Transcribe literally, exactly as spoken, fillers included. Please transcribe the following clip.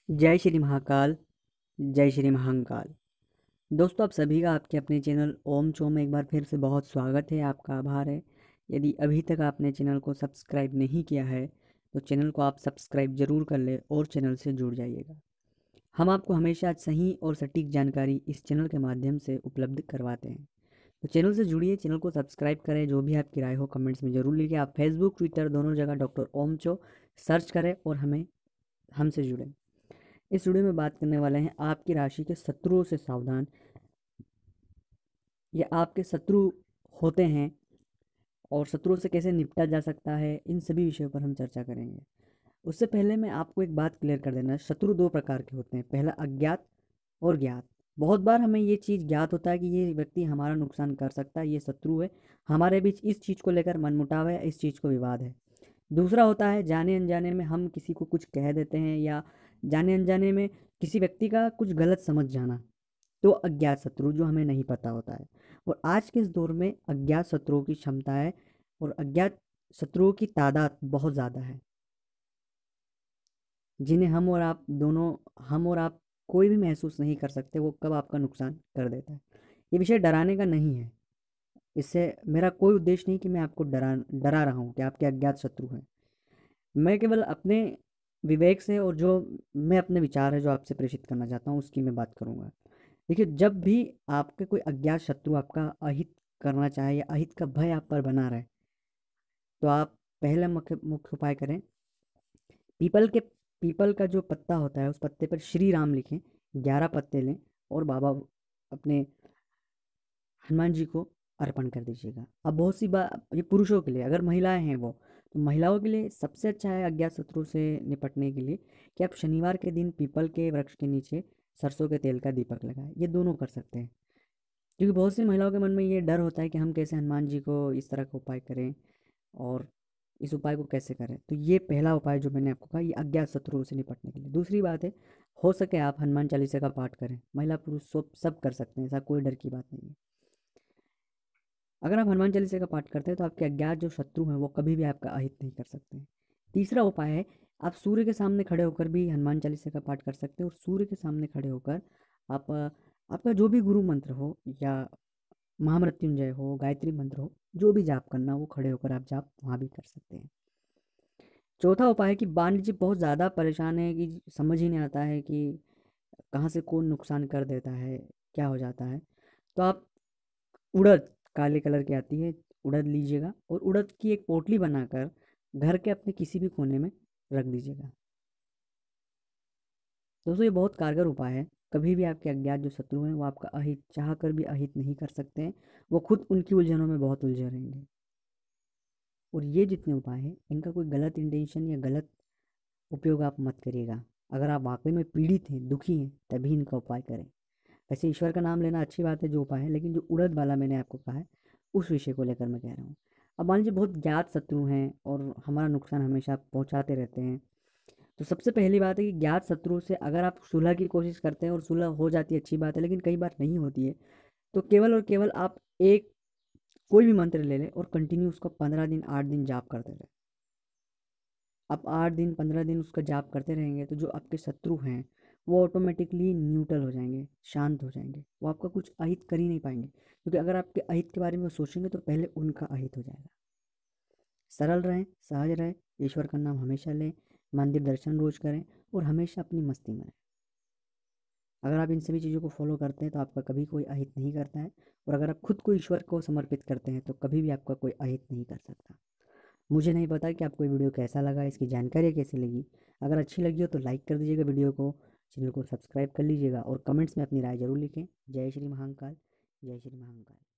जय श्री महाकाल, जय श्री महाकाल। दोस्तों, आप सभी का आपके अपने चैनल ओम चो में एक बार फिर से बहुत स्वागत है। आपका आभार है। यदि अभी तक आपने चैनल को सब्सक्राइब नहीं किया है तो चैनल को आप सब्सक्राइब ज़रूर कर ले और चैनल से जुड़ जाइएगा। हम आपको हमेशा सही और सटीक जानकारी इस चैनल के माध्यम से उपलब्ध करवाते हैं। तो चैनल से जुड़िए, चैनल को सब्सक्राइब करें। जो भी आपकी राय हो कमेंट्स में ज़रूर लिखिए। आप फेसबुक, ट्विटर दोनों जगह डॉक्टर ओम चो सर्च करें और हमें हमसे जुड़ें। इस वीडियो में बात करने वाले हैं आपकी राशि के शत्रुओं से सावधान, या आपके शत्रु होते हैं और शत्रुओं से कैसे निपटा जा सकता है, इन सभी विषयों पर हम चर्चा करेंगे। उससे पहले मैं आपको एक बात क्लियर कर देना, शत्रु दो प्रकार के होते हैं, पहला अज्ञात और ज्ञात। बहुत बार हमें ये चीज़ ज्ञात होता है कि ये व्यक्ति हमारा नुकसान कर सकता है, ये शत्रु है, हमारे बीच इस चीज़ को लेकर मनमुटाव है, इस चीज़ को विवाद है। दूसरा होता है जाने अनजाने में हम किसी को कुछ कह देते हैं, या जाने अनजाने में किसी व्यक्ति का कुछ गलत समझ जाना, तो अज्ञात शत्रु जो हमें नहीं पता होता है। और आज के इस दौर में अज्ञात शत्रुओं की क्षमता है और अज्ञात शत्रुओं की तादाद बहुत ज़्यादा है, जिन्हें हम और आप दोनों हम और आप कोई भी महसूस नहीं कर सकते वो कब आपका नुकसान कर देता है। ये विषय डराने का नहीं है। इससे मेरा कोई उद्देश्य नहीं कि मैं आपको डरा डरा रहा हूँ कि आपके अज्ञात शत्रु हैं। मैं केवल अपने विवेक से और जो मैं अपने विचार है जो आपसे प्रेषित करना चाहता हूँ उसकी मैं बात करूँगा। देखिए, जब भी आपके कोई अज्ञात शत्रु आपका अहित करना चाहे या अहित का भय आप पर बना रहे, तो आप पहला मुख्य मुख्य उपाय करें। पीपल के पीपल का जो पत्ता होता है उस पत्ते पर श्री राम लिखें, ग्यारह पत्ते लें और बाबा अपने हनुमान जी को अर्पण कर दीजिएगा। अब बहुत सी बात ये पुरुषों के लिए, अगर महिलाएं हैं वो, तो महिलाओं के लिए सबसे अच्छा है अज्ञात शत्रु से निपटने के लिए कि आप शनिवार के दिन पीपल के वृक्ष के नीचे सरसों के तेल का दीपक लगाएं। ये दोनों कर सकते हैं, क्योंकि बहुत सी महिलाओं के मन में ये डर होता है कि हम कैसे हनुमान जी को इस तरह का उपाय करें और इस उपाय को कैसे करें। तो ये पहला उपाय जो मैंने आपको कहा, ये अज्ञात शत्रुओं से निपटने के लिए। दूसरी बात है, हो सके आप हनुमान चालीसा का पाठ करें। महिला पुरुष सब सब कर सकते हैं, ऐसा कोई डर की बात नहीं है। अगर आप हनुमान चालीसा का पाठ करते हैं तो आपके अज्ञात जो शत्रु हैं वो कभी भी आपका अहित नहीं कर सकते हैं। तीसरा उपाय है, आप सूर्य के सामने खड़े होकर भी हनुमान चालीसा का पाठ कर सकते हैं। और सूर्य के सामने खड़े होकर आप अ, आपका जो भी गुरु मंत्र हो, या महामृत्युंजय हो, गायत्री मंत्र हो, जो भी जाप करना वो खड़े होकर आप जाप वहाँ भी कर सकते हैं। चौथा उपाय है कि मान लीजिए बहुत ज़्यादा परेशान है कि समझ ही नहीं आता है कि कहाँ से कौन नुकसान कर देता है, क्या हो जाता है, तो आप उड़द, काले कलर की आती है, उड़द लीजिएगा और उड़द की एक पोटली बनाकर घर के अपने किसी भी कोने में रख दीजिएगा। दोस्तों, ये बहुत कारगर उपाय है। कभी भी आपके अज्ञात जो शत्रु हैं वो आपका अहित चाह कर भी अहित नहीं कर सकते हैं। वो खुद उनकी उलझनों में बहुत उलझे रहेंगे। और ये जितने उपाय हैं इनका कोई गलत इंटेंशन या गलत उपयोग आप मत करिएगा। अगर आप वाकई में पीड़ित हैं, दुखी हैं, तभी इनका उपाय करें। वैसे ईश्वर का नाम लेना अच्छी बात है जो उपाय है, लेकिन जो उड़द वाला मैंने आपको कहा है उस विषय को लेकर मैं कह रहा हूँ। अब मान लीजिए बहुत ज्ञात शत्रु हैं और हमारा नुकसान हमेशा पहुँचाते रहते हैं, तो सबसे पहली बात है कि ज्ञात शत्रु से अगर आप सुलह की कोशिश करते हैं और सुलह हो जाती है अच्छी बात है, लेकिन कई बार नहीं होती है, तो केवल और केवल आप एक कोई भी मंत्र ले लें और कंटिन्यू उसका पंद्रह दिन आठ दिन जाप करते रहें। आप आठ दिन पंद्रह दिन उसका जाप करते रहेंगे तो जो आपके शत्रु हैं वो ऑटोमेटिकली न्यूट्रल हो जाएंगे, शांत हो जाएंगे। वो आपका कुछ अहित कर ही नहीं पाएंगे, क्योंकि अगर आपके अहित के बारे में वो सोचेंगे तो पहले उनका अहित हो जाएगा। सरल रहें, सहज रहें, ईश्वर का नाम हमेशा लें, मंदिर दर्शन रोज करें और हमेशा अपनी मस्ती में रहें। अगर आप इन सभी चीज़ों को फॉलो करते हैं तो आपका कभी कोई अहित नहीं करता है। और अगर आप खुद को ईश्वर को समर्पित करते हैं तो कभी भी आपका कोई अहित नहीं कर सकता। मुझे नहीं पता कि आपको ये वीडियो कैसा लगा, इसकी जानकारी कैसी लगी। अगर अच्छी लगी हो तो लाइक कर दीजिएगा वीडियो को, चैनल को सब्सक्राइब कर लीजिएगा और कमेंट्स में अपनी राय ज़रूर लिखें। जय श्री महाकाल, जय श्री महाकाल।